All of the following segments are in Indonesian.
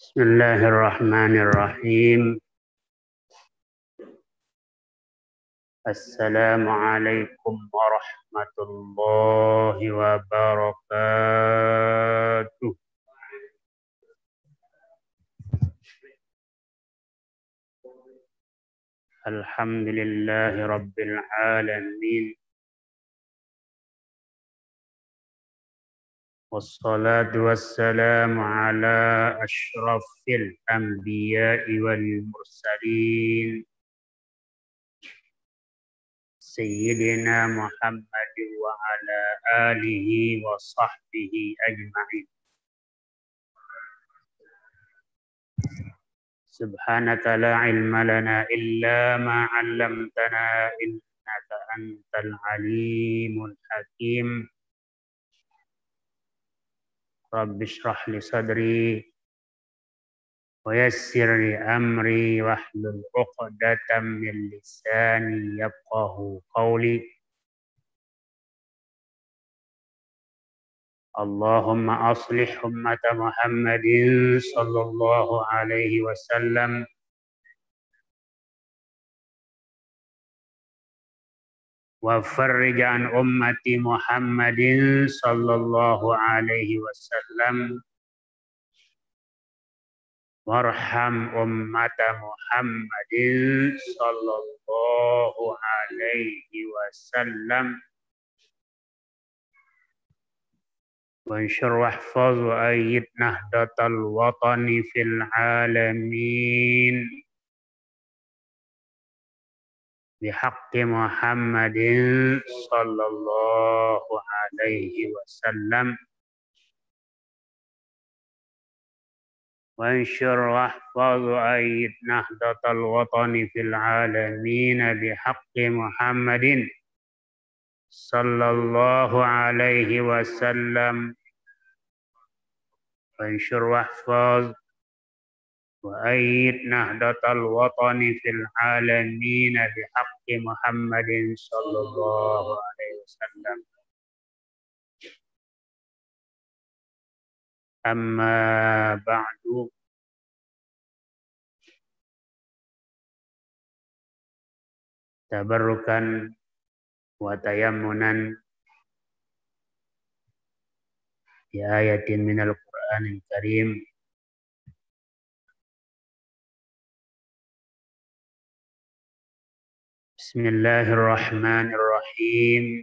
Bismillahirrahmanirrahim. Assalamualaikum warahmatullahi wabarakatuh. Alhamdulillahi rabbil alamin. Wassalatu wassalamu ala ashrafil anbiya'i wal mursalin. Sayyidina Muhammad wa ala alihi wa sahbihi ajma'in. Subhanaka la ilma lana illa ma 'allamtana innaka antal alimul hakim. Rabbi shrah li sadri wa yassir li amri wahlul 'uqdatam min lisani yafqahu qawli. Allahumma aslih ummata Muhammadin sallallahu alaihi wasallam wa farrij an ummati Muhammadin sallallahu alaihi wasallam warham ummata Muhammadin sallallahu alaihi wasallam wansyur wahfaz wa ayyid nahdatal watani fil alamin bihaqqi Muhammadin sallallahu alaihi wasallam wansyur wahfaz wa ayyid nahdatal watani fil alamin bihaqqi Muhammadin sallallahu alaihi wasallam wansyur wahfaz وأيد نهضة الوطن في العالمين بحق محمد صلى الله عليه وسلم. أما بعد تبركا وتيمنا بآية من القرآن الكريم بسم الله الرحمن الرحيم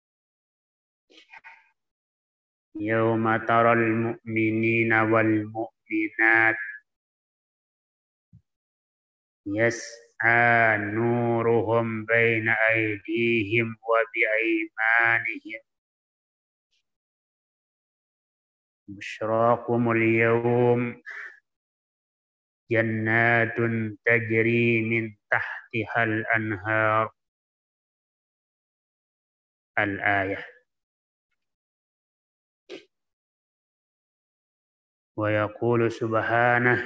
يوم ترى المؤمنين والمؤمنات يسعى نورهم بين أيديهم وبأيمانهم بشراكم اليوم جنات تجري من تحتها الأنهار الآية. ويقول سبحانه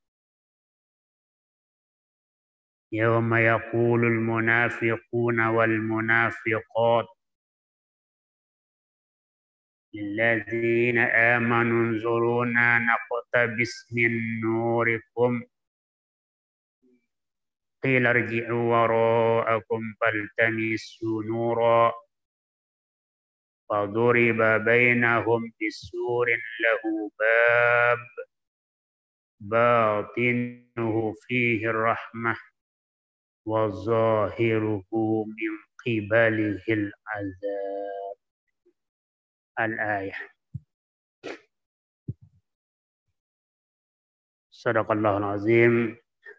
يوم يقول المنافقون والمنافقات للذين آمنوا انظرونا نقتبس من نوركم قيل ارجعوا وراءكم فالتمسوا نورا فضرب بينهم بسور له باب باطنه فيه الرحمة وظاهره من قبله العذاب الآية. صدق الله العظيم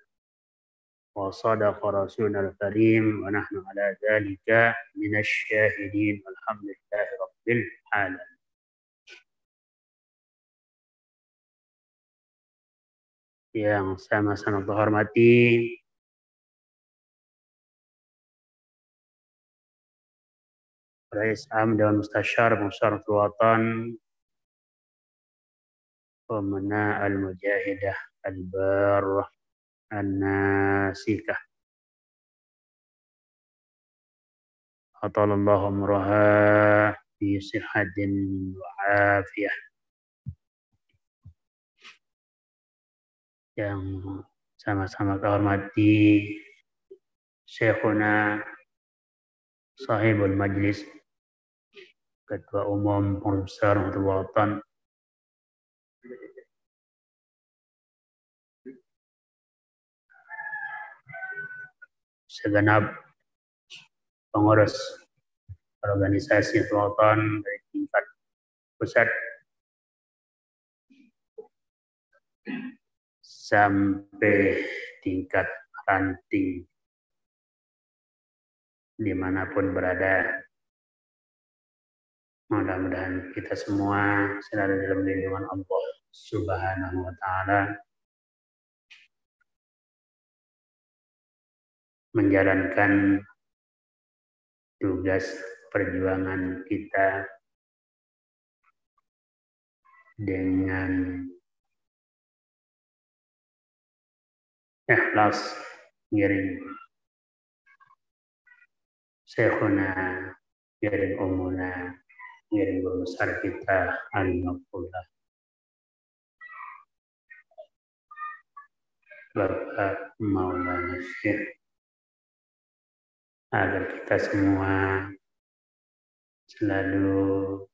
وصدق رسولنا الكريم ونحن على ذلك من الشاهدين والحمد لله رب العالمين. Yang sama-sama terhormati Rais Am Dewan Mustasyar Musyaratul Watan Pemenang Al-Mujahidah Al-Barrah An-Nasikah Atalallahu umraha fi sihhatin wa afiyah. yang sama-sama kehormati Syekhuna Sahibul Majlis, Ketua Umum Pengurus Besar Nahdlatul Ulama, segenap pengurus organisasi Nahdlatul dari tingkat pusat sampai tingkat ranting dimanapun berada. Mudah-mudahan kita semua selalu dalam lindungan Allah Subhanahu wa Ta'ala, menjalankan tugas perjuangan kita dengan ikhlas, ngiring Syekhuna, ngiring umuna, ngiring guru besar kita Alimullah Bapak Maulana Syekh, agar kita semua selalu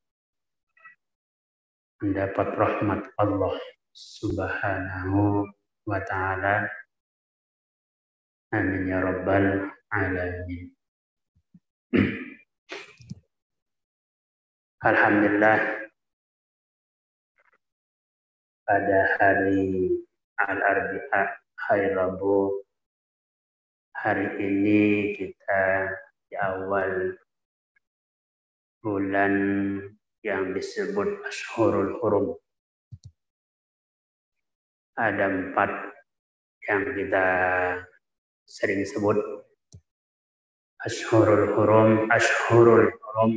mendapat rahmat Allah Subhanahu wa Ta'ala. Amin ya rabbal alamin. Alhamdulillah, pada hari Al-Arbi'a, hari Rabu, hari ini kita di awal bulan yang disebut Ashhurul Hurum. Ada 4 yang kita sering sebut Ashhurul Hurum,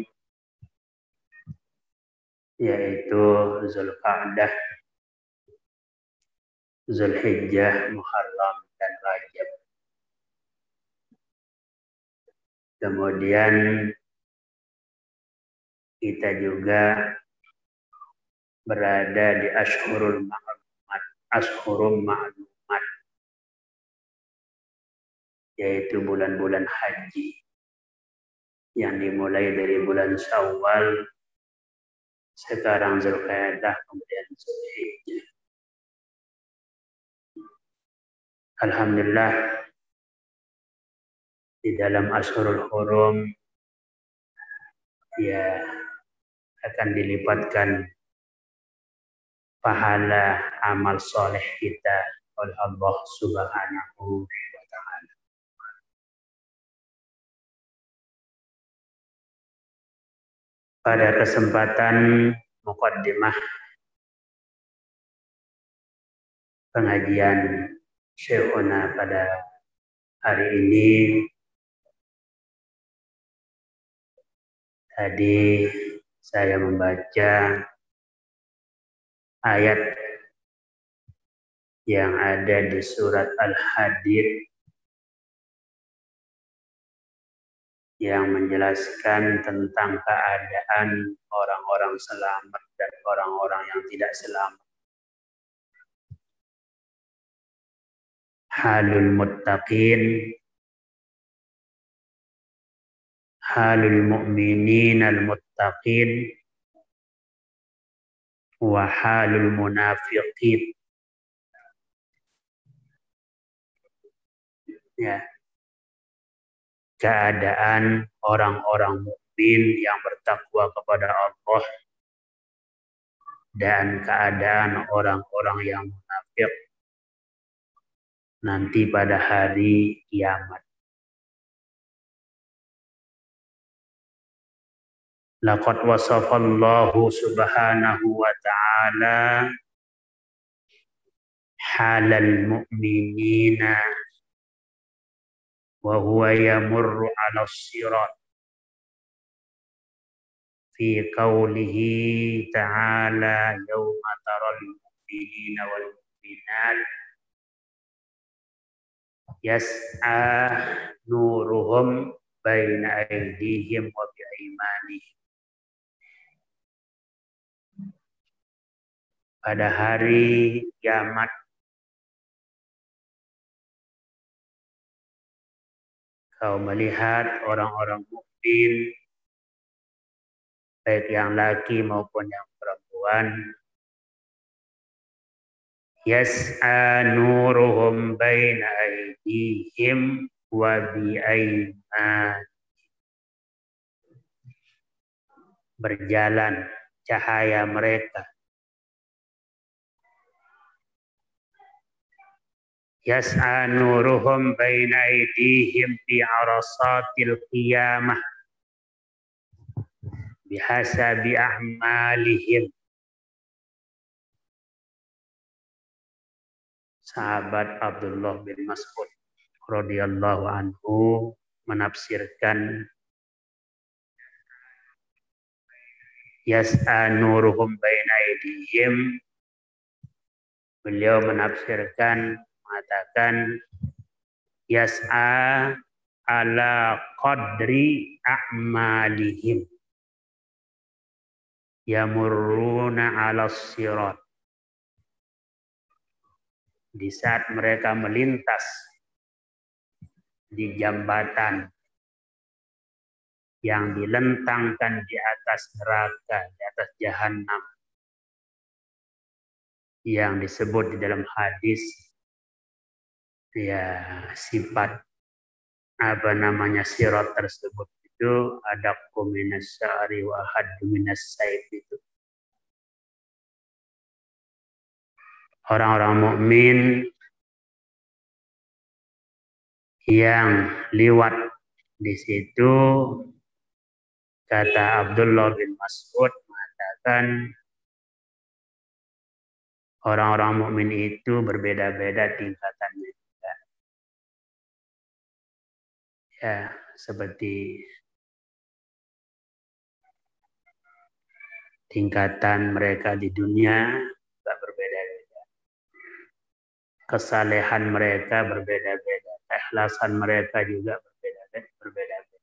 yaitu Zulqa'dah, Zulhijjah, Muharram, dan Rajab. Kemudian kita juga berada di Ashhurul Ma'lumat, yaitu bulan-bulan haji yang dimulai dari bulan Syawal, sekarang Zulqa'dah, kemudian Zulhijjah. Alhamdulillah, di dalam Ashhurul Hurum ya akan dilipatkan pahala amal soleh kita oleh Allah Subhanahu wa Ta'ala. Pada kesempatan muqaddimah pengajian Syekhuna pada hari ini, tadi saya membaca ayat yang ada di surat Al-Hadid yang menjelaskan tentang keadaan orang-orang selamat dan orang-orang yang tidak selamat. Halul muttaqin, halul mu'minin al-muttaqin, wa halul munafiqin. Ya. Keadaan orang-orang mukmin yang bertakwa kepada Allah dan keadaan orang-orang yang munafik nanti pada hari kiamat. Laqad wasafallahu subhanahu wa ta'ala halal mu'minina wa huwa yamurru 'ala as-sirat fi qawlihi ta'ala yawma taral mu'minina wal mu'minat yas'a nuruhum baina aydihim wa bi'imanihim. Pada hari kiamat Kau melihat orang-orang mukmin, baik yang laki maupun yang perempuan, yas'a nuruhum baina aydihim wa bi'ayman. Berjalan cahaya mereka. Yas'a nuruhum baina aydihim fi arasatil qiyamah bihasabi a'malihim. Sahabat Abdullah bin Mas'ud radhiyallahu anhu menafsirkan yas'a nuruhum baina aydihim. Beliau menafsirkan, mengatakan yas'a ala qadri a'malihim yamurruna ala sirat. Di saat mereka melintas di jambatan yang dilentangkan di atas neraka, di atas jahanam, yang disebut di dalam hadis, ya sifat sirat tersebut itu ada minas sya'ri wa haddu minas saif itu. Orang-orang mukmin yang liwat di situ, kata Abdullah bin Mas'ud mengatakan orang-orang mukmin itu berbeda-beda tingkatannya juga. Ya, seperti tingkatan mereka di dunia juga berbeda-beda. Kesalehan mereka berbeda-beda. Keikhlasan mereka juga berbeda-beda.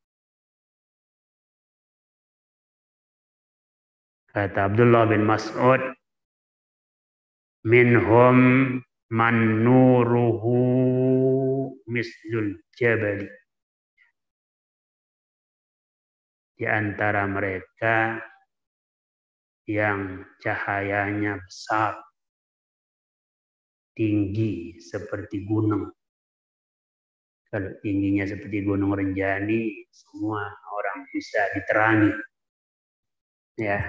Kata Abdullah bin Mas'ud, minhum man nuruhu mislul jabali. Di antara mereka yang cahayanya besar, tinggi seperti gunung. Kalau tingginya seperti Gunung Rinjani, semua orang bisa diterangi. Ya,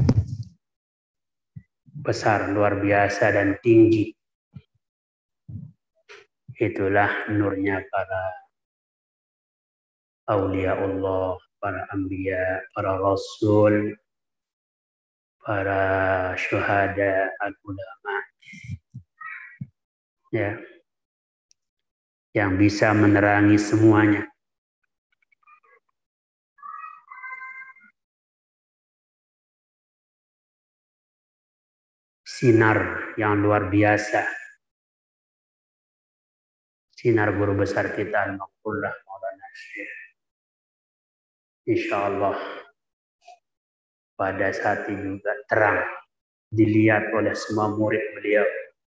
besar, luar biasa dan tinggi. Itulah nurnya para aulia Allah, para anbiya, para rasul, para syuhada, al-ulama. Ya, yang bisa menerangi semuanya. Sinar yang luar biasa. Sinar guru besar kita Al-Maqullah Maulana Syekh. Insyaallah pada saat itu juga terang dilihat oleh semua murid beliau.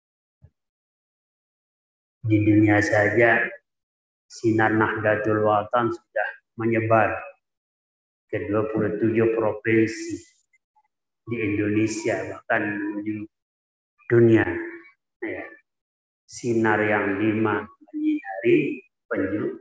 Di dunia saja sinar Nahdlatul Watan sudah menyebar ke 27 provinsi di Indonesia, bahkan menuju dunia. Ya. Sinar yang 5 menyinari penjuru.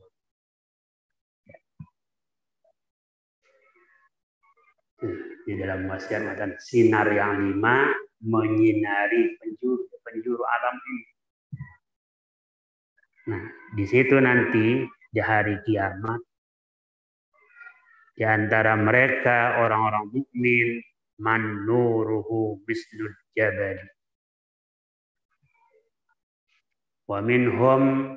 Di dalam wasiat mengatakan sinar yang 5 menyinari penjuru alam ini. Nah, di situ nanti di hari kiamat di antara mereka orang-orang mukmin man nuruhu mislul jabal. Wa minhum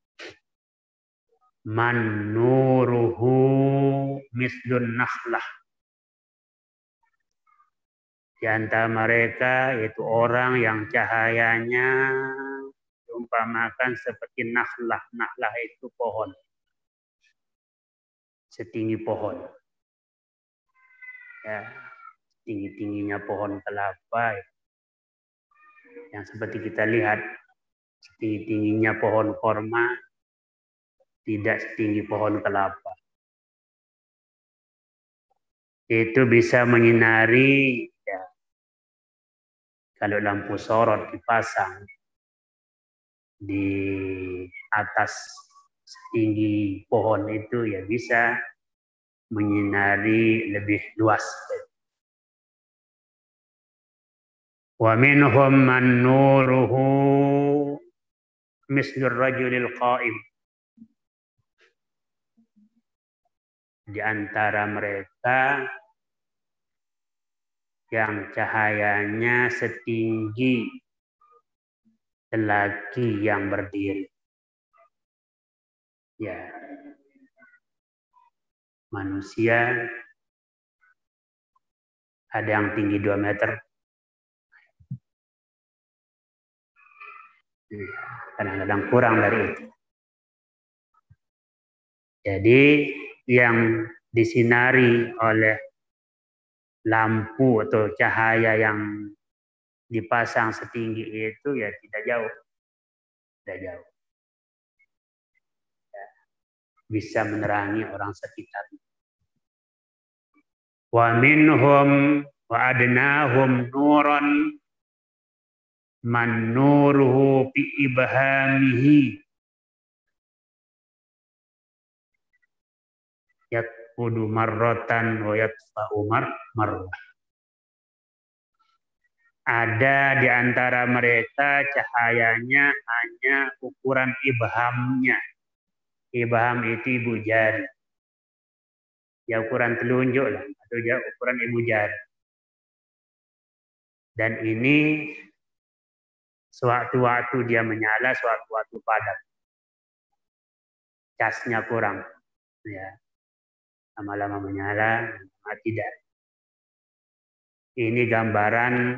man nuruhu mislun nakhlah. Di antara mereka yaitu orang yang cahayanya diumpamakan seperti nakhlah. Nakhlah itu pohon. Setinggi pohon. Ya, tinggi-tingginya pohon kelapa. Yang seperti kita lihat, setinggi-tingginya pohon korma. tidak setinggi pohon kelapa. Itu bisa menyinari, ya, kalau lampu sorot dipasang di atas setinggi pohon itu, ya bisa menyinari lebih luas. Wa minhum man nuruhu mislur rajulil qa'im. Di antara mereka yang cahayanya setinggi lelaki yang berdiri. Ya, manusia ada yang tinggi 2 meter, kadang-kadang kurang dari itu. Jadi yang disinari oleh lampu atau cahaya yang dipasang setinggi itu ya tidak jauh. Ya, bisa menerangi orang sekitar. Wa minhum wa adnahum nuran man nuruhu fi ibhamihi yatqudu marratan wa yatfa'u marrah. Ada di antara mereka cahayanya hanya ukuran ibhamnya. Ibham itu ibu jari. Ya ukuran telunjuk lah, atau ya ukuran ibu jari. Dan ini sewaktu-waktu dia menyala, sewaktu-waktu padam. Casnya kurang. Ya. Lama-lama menyala, tidak. Ini gambaran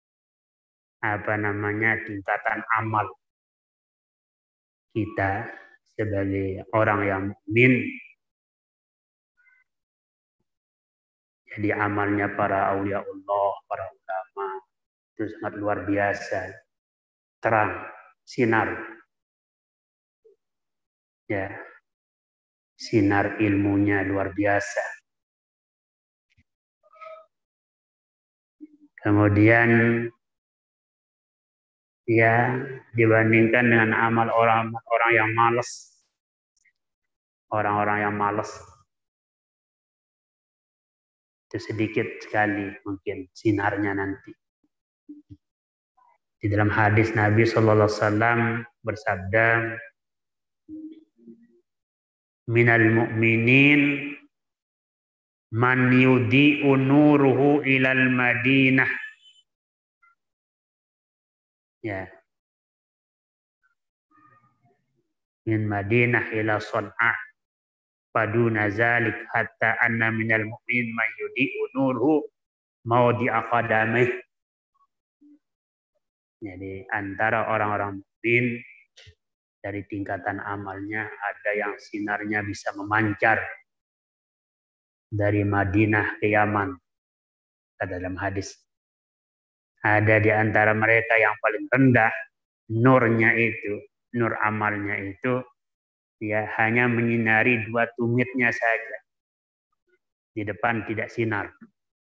tingkatan amal kita sebagai orang yang mukmin. Jadi amalnya para aulia Allah, para ulama itu sangat luar biasa, terang, sinar. Ya, sinar ilmunya luar biasa. Kemudian ya dibandingkan dengan amal orang yang malas, orang-orang yang malas itu sedikit sekali mungkin sinarnya nanti. Di dalam hadis Nabi Sallallahu Alaihi Wasallam bersabda, minal mu'minin man yudhi'u nuruhu ilal Madinah. Ya. Min Madinah ila Son'a. Paduna zalik hatta anna minal mu'min man yudhi'u nuruhu maudi aqadamih. Jadi antara orang-orang mukmin dari tingkatan amalnya ada yang sinarnya bisa memancar dari Madinah ke Yaman. Dalam hadis. Ada di antara mereka yang paling rendah nurnya itu, nur amalnya itu ya hanya menyinari 2 tumitnya saja. Di depan tidak sinar.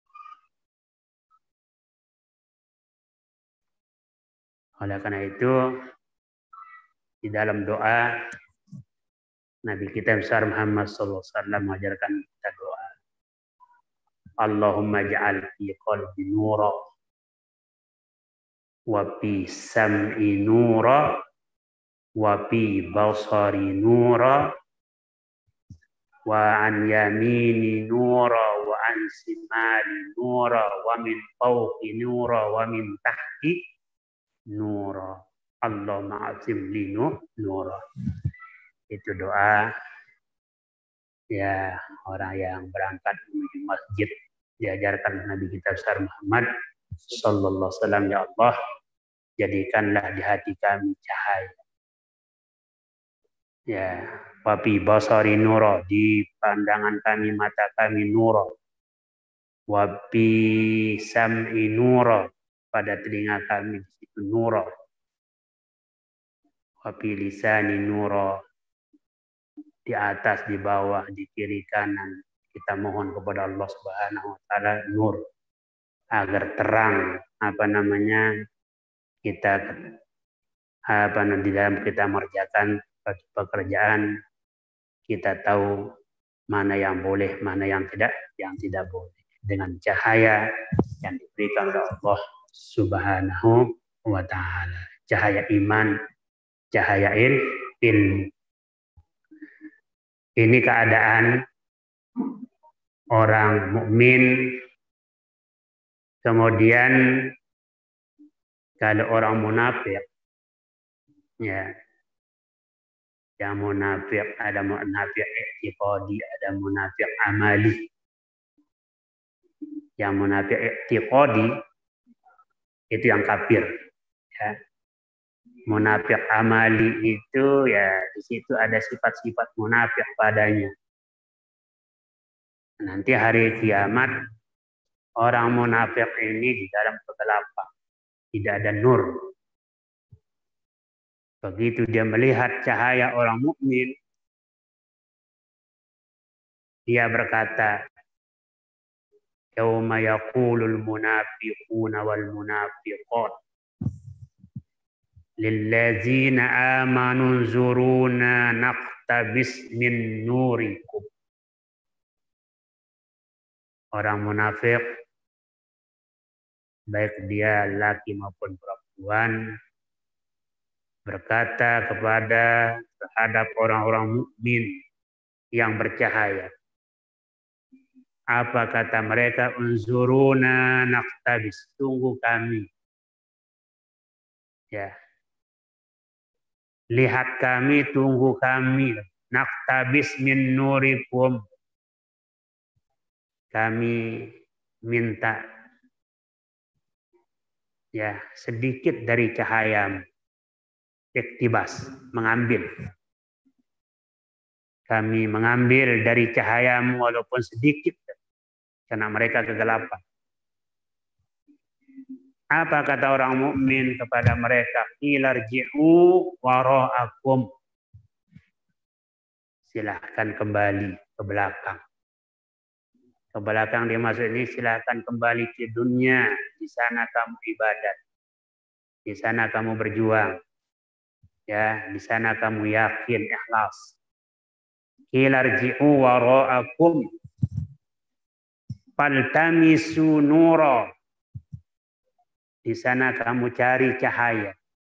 Oleh karena itu di dalam doa Nabi kita besar Muhammad sallallahu alaihi wasallam mengajarkan kita doa. Allahumma ja'al fi qalbi nura wa fi sam'i nura wa fi basari nura wa an yamini nura wa an simali nura wa min fawqi nura wa min tahti nura. Allahumma atim li nura. Itu doa ya orang yang berangkat menuju masjid diajarkan Nabi kita besar Muhammad sallallahu alaihi wasallam. Ya Allah, jadikanlah di hati kami cahaya. Ya, wapi basari nura, di pandangan kami, mata kami nura. Wapi sam'i nura, pada telinga kami di situ nura. Wapi lisani nura, di atas, di bawah, di kiri kanan. Kita mohon kepada Allah Subhanahu wa taala nur agar terang kita di dalam kita mengerjakan pekerjaan, kita tahu mana yang boleh, mana yang tidak boleh dengan cahaya yang diberikan oleh Allah Subhanahu wa taala. Cahaya iman, cahaya ilmu. Ini keadaan orang mukmin. Kemudian kalau orang munafik, ya, yang munafik ada munafik i'tiqadi, ada munafik amali. Yang munafik i'tiqadi itu yang kafir, ya. Munafik amali itu ya di situ ada sifat-sifat munafik padanya. Nanti hari kiamat orang munafik ini di dalam kegelapan, tidak ada nur. Begitu dia melihat cahaya orang mukmin, dia berkata, "Yauma yaqulul munafiquna wal munafiqat lilladzina amanu zuruna naqtabis min nurikum." Orang munafik, baik dia laki maupun perempuan, berkata terhadap orang-orang mukmin yang bercahaya. Apa kata mereka? Unzuruna naqtabis, tunggu kami. Ya. Lihat kami, tunggu kami. Naqtabis min nurikum. Kami minta ya sedikit dari cahayamu. Iktibas, mengambil. Kami mengambil dari cahayamu walaupun sedikit, karena mereka kegelapan. Apa kata orang mukmin kepada mereka? Ilarji'u wara'akum. Silahkan kembali ke belakang. Ke belakang dimaksud ini silahkan kembali ke dunia. Di sana kamu ibadat. Di sana kamu berjuang. Ya, di sana kamu yakin, ikhlas. Ilarji'u wara'akum. Faltamisu nura. Di sana kamu cari cahaya.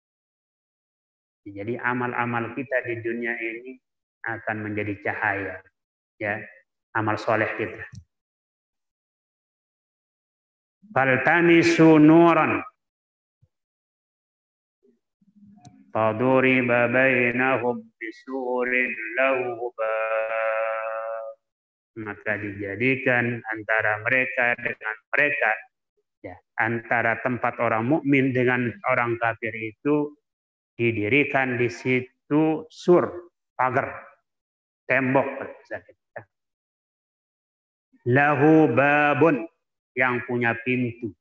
Jadi amal-amal kita di dunia ini akan menjadi cahaya. Ya, amal soleh kita. Faltamisu nuran. Faduriba bainahum bisurin lahu bab. Maka dijadikan antara mereka dengan mereka, ya, antara tempat orang mukmin dengan orang kafir itu didirikan di situ sur, pagar, tembok. Lahu babun, yang punya pintu.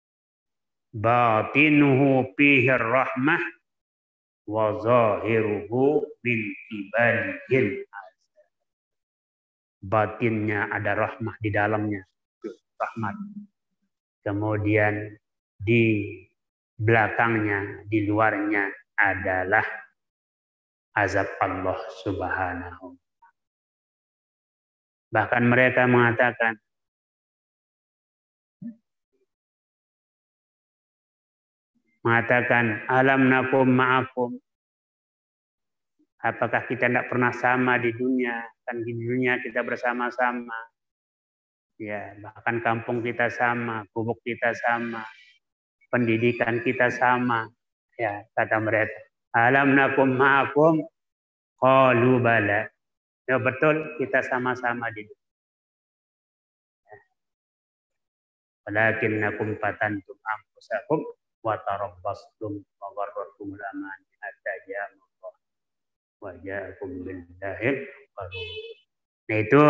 Batinuhu fihi rahmah wa zahiruhu min qibalihil azab. Batinnya ada rahmah di dalamnya, rahmat. Kemudian di belakangnya, di luarnya adalah azab Allah Subhanahu. Bahkan mereka mengatakan, alam nakum ma'akum. Apakah kita tidak pernah sama di dunia? Kan di dunia kita bersama-sama. Ya, bahkan kampung kita sama, gubuk kita sama, pendidikan kita sama. Ya, kata mereka. Alam nakum ma'akum. Qalu bala. Ya betul, kita sama-sama di dunia. Walakinnakum fatantum anfusakum wa tarabbastum wa gharrakumul amani hatta ja'allah wa ja'akum billahil qarur. Nah, itu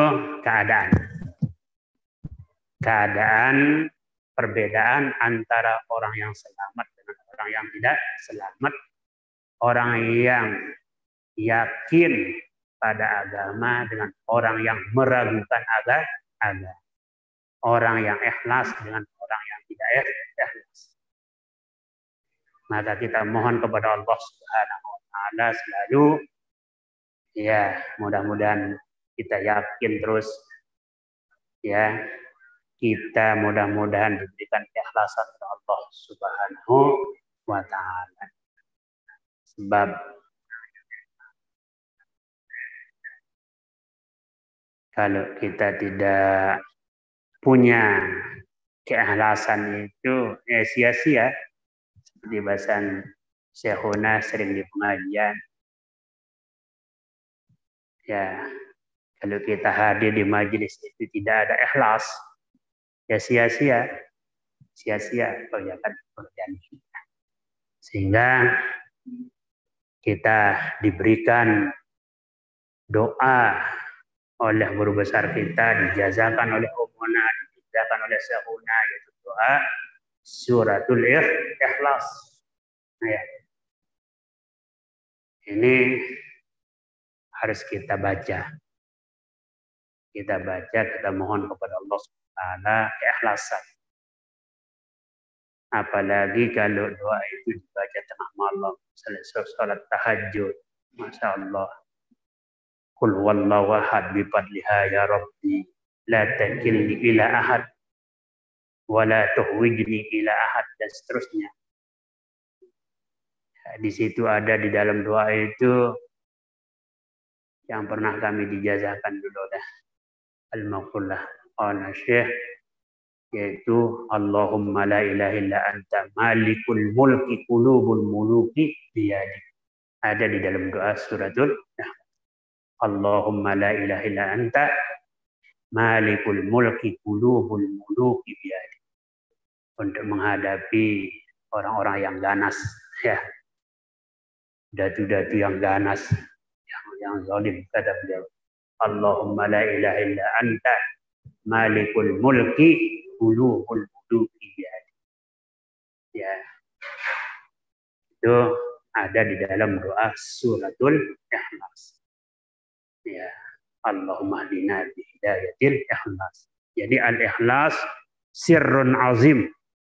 keadaan perbedaan antara orang yang selamat dengan orang yang tidak selamat. Orang yang yakin pada agama dengan orang yang meragukan agama. Orang yang ikhlas dengan orang yang tidak ikhlas. Maka kita mohon kepada Allah Subhanahu wa taala selalu, ya, mudah-mudahan kita yakin terus, ya, kita mudah-mudahan diberikan keikhlasan oleh Allah Subhanahu wa taala. Sebab kalau kita tidak punya keikhlasan itu sia-sia, seperti bahasan Syekhuna sering di pengajian. Ya, kalau kita hadir di majelis itu tidak ada ikhlas, ya sia-sia pekerjaan kita. Sehingga kita diberikan doa oleh guru besar kita, dijazakan oleh Umuna, dijazakan oleh Syekhuna, yaitu doa suratul ikhlas. Ya. Ini harus kita baca. Kita baca, kita mohon kepada Allah SWT keikhlasan. Apalagi kalau doa itu dibaca tengah malam, salat tahajud, masya Allah. Qul huwallahu ahad bi fadliha ya Rabbi la takilni ila ahad wa la tuhwijni ila ahad, dan seterusnya. Di situ ada di dalam doa itu yang pernah kami dijazakan dulu dah al-maqullah ana syekh, yaitu Allahumma la ilaha illa anta malikul mulki qulubul muluki biyadik. Ada di dalam doa suratul Allahumma la ilaha illa anta malikul mulki qulubul muluki biyadik. Untuk menghadapi orang-orang yang ganas, ya, datu-datu yang ganas, yang zalim, kata beliau. Allahumma la ilaha illa anta malikul mulki qulubul muluki biyadik. Ya. Itu ada di dalam doa suratul ikhlas. Ya. Allahumma hdina bi hidayatil ikhlas. Jadi al-ikhlas sirrun azim.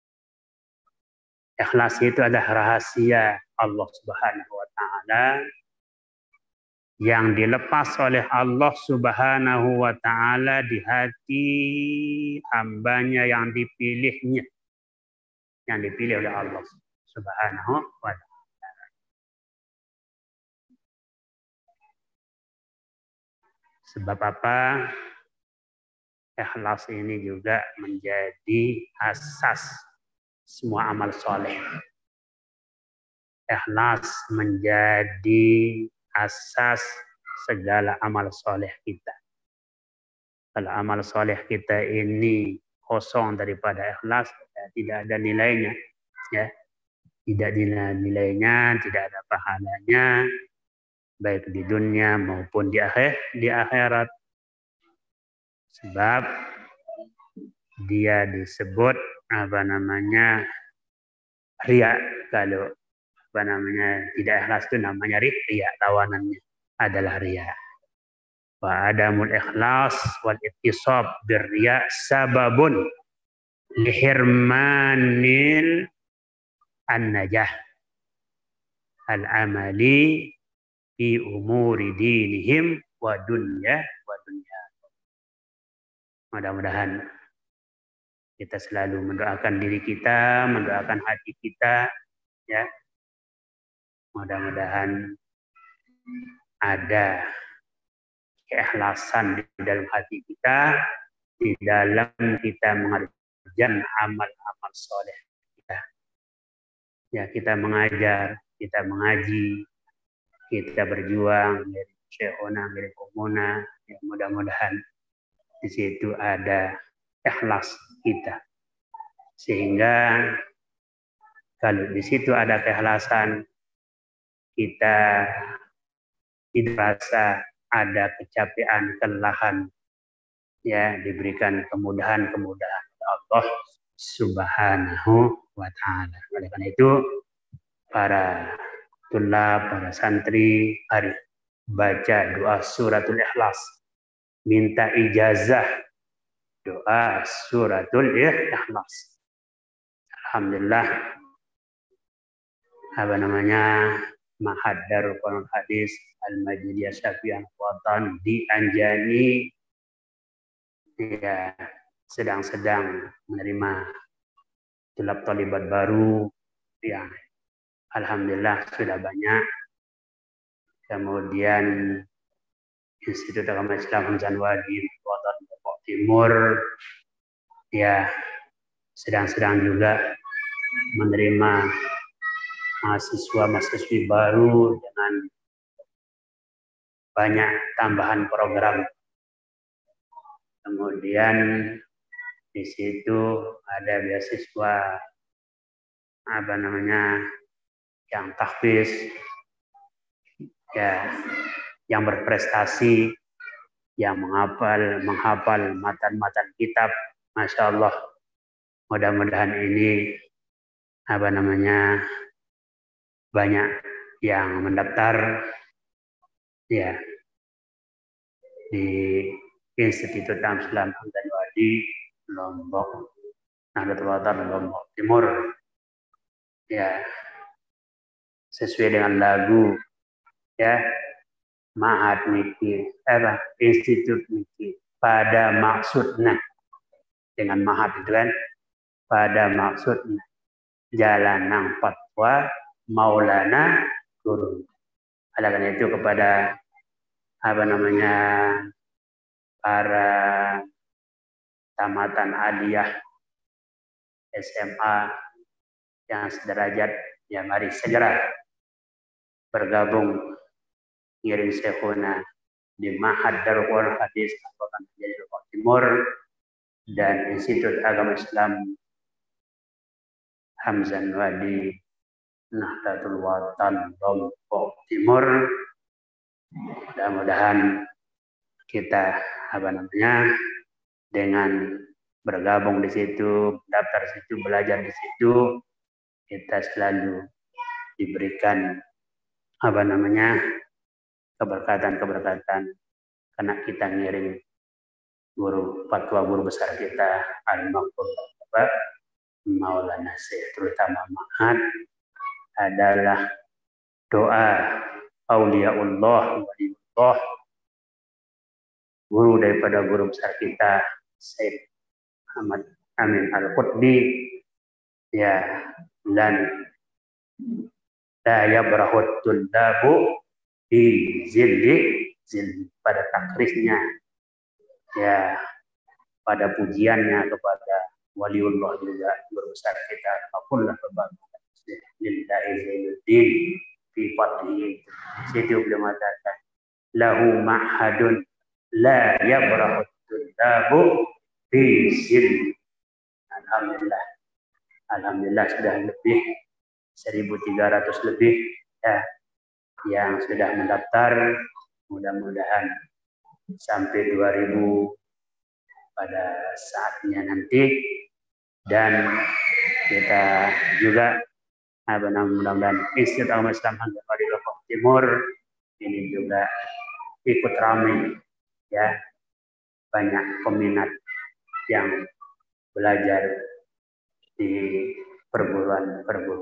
Ikhlas itu adalah rahasia Allah Subhanahu wa taala yang dilepas oleh Allah Subhanahu wa taala di hati hambanya yang dipilihnya, yang dipilih oleh Allah Subhanahu wa taala. Sebab apa? Ikhlas ini juga menjadi asas semua amal soleh. Ikhlas menjadi asas segala amal soleh kita. Kalau amal soleh kita ini kosong daripada ikhlas, ya, tidak ada nilainya, ya, tidak ada nilainya, tidak ada pahalanya, baik di dunia maupun di akhirat. Sebab dia disebut riya. Kalau tidak ikhlas itu namanya riya, lawanannya adalah riya. Wa adamul ikhlas wal ittisab birriya sababun lihirmanil an-najah al-amali fi umuri dinihim wa dunya. Mudah-mudahan kita selalu mendoakan diri kita, mendoakan hati kita, ya. Mudah-mudahan ada keikhlasan di dalam hati kita, di dalam kita mengerjakan amal-amal soleh kita. Ya, kita mengajar, kita mengaji, kita berjuang dari Syekhona, dari Umuna. Ya, mudah-mudahan di situ ada ikhlas kita. Sehingga kalau di situ ada keikhlasan, kita tidak rasa ada kecapean, kelelahan, ya, diberikan kemudahan-kemudahan oleh Allah Subhanahu wa taala. Oleh karena itu, para tulab, para santri, mari baca doa suratul Ikhlas, minta ijazah doa suratul Ikhlas. Alhamdulillah, apa namanya, Ma'had Darul Quran Hadis Al-Majidiyah Syafi'iyah Watan di Anjani ya sedang menerima tulab talibat baru yang alhamdulillah sudah banyak. Kemudian Institut Agama Islam Hamzan Wadi Watan Lombok Timur ya sedang juga menerima mahasiswa-mahasiswi baru dengan banyak tambahan program. Kemudian di situ ada beasiswa apa namanya yang tahfiz ya, yang berprestasi, yang menghafal matan-matan kitab, masya Allah. Mudah-mudahan ini apa namanya banyak yang mendaftar ya di Institut Islam Hamzan Wadi Lombok Nahdlatul Watan Lombok Timur ya, sesuai dengan lagu ya, Ma'had niki institut niki pada maksudnya, dengan Ma'had itu kan pada maksudnya jalan nang fatwa Maulana Guru. Oleh karena itu kepada apa namanya para tamatan aliyah SMA yang sederajat ya, mari segera bergabung ngiring syekhuna di Ma'had Darul Quran Hadis Lombok Timur dan Institut Agama Islam Hamzan Wadi Nahdlatul Watan Lombok Timur. Mudah-mudahan kita apa namanya dengan bergabung di situ, daftar di situ, belajar di situ, kita selalu diberikan apa namanya keberkatan karena kita ngiring guru fatwa, guru besar kita Al-Maqbul Maulana Syekh, terutama Ma'had adalah doa auliaullah waliullah, guru daripada guru besar kita Syekh Ahmad Amin Al-Qutbi ya, dan la yabrahut tullabu di zilli pada takrisnya ya, pada pujiannya kepada waliullah juga guru besar kita apapun lah kebahagiaan lillahi zainuddin fi fadlihi. Situ beliau mengatakan lahu ma'hadun la yabrahut tullabu fi zilli. Alhamdulillah sudah lebih 1.300 lebih ya yang sudah mendaftar. Mudah-mudahan sampai 2.000 pada saatnya nanti, dan kita juga mudah-mudahan Institut Agama Islam Hamzan Wadi Lombok Timur ini juga ikut ramai ya, banyak peminat yang belajar di perguruan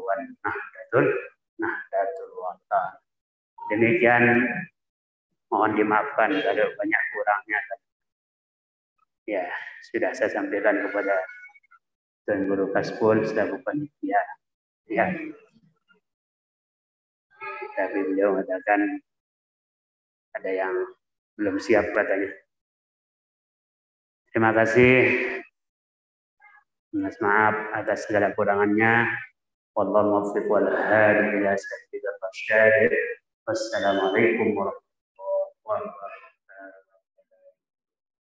Nahdlatul Watan. Demikian, mohon dimaafkan kalau banyak kurangnya. Ya, sudah saya sampaikan kepada Tuan Guru Kaspul selaku panitia. Ya. Tapi beliau mengatakan ada yang belum siap katanya. Terima kasih. Maaf atas segala kurangannya. Wallahu muwaffiq wal hadi ila sabilil rasyad. Wassalamualaikum warahmatullahi wabarakatuh.